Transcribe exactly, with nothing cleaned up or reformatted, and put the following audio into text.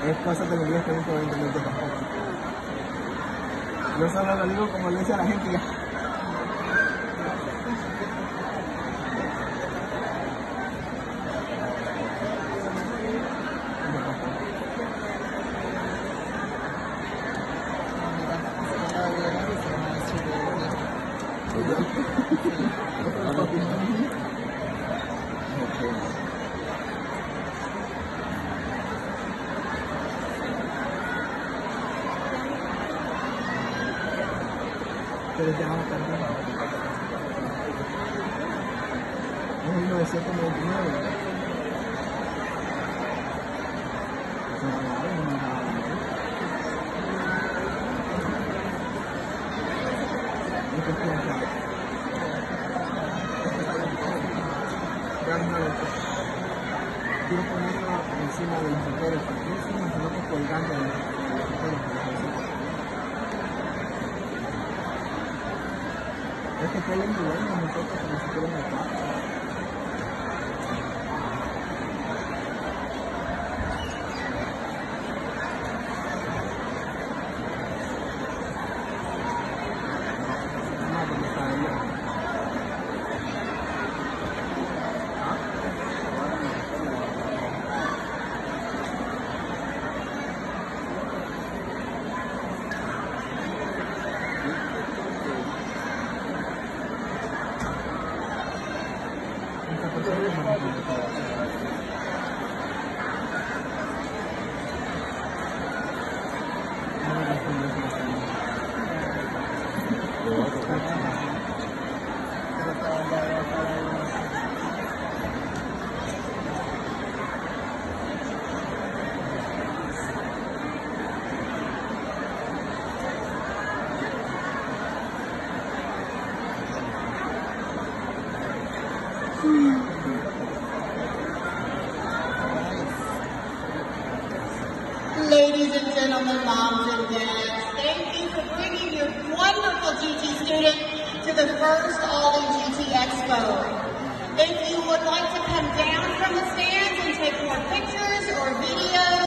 es cosa que los días que no puedo entender yo tampoco. Yo solo lo digo como le dice a la gente ya. Pero ya vamos a estar en mil novecientos noventa y nueve. Se me agarraron, no me agarraron. Esto es como claro. Quiero ponerlo encima del escritorio, porque no encima, sino que colgando del escritorio. Es que está yendo bueno nosotros como si fuera una pata. No, porque está bien. Ladies and gentlemen, moms and dads, thank you for bringing your wonderful T T student to the first All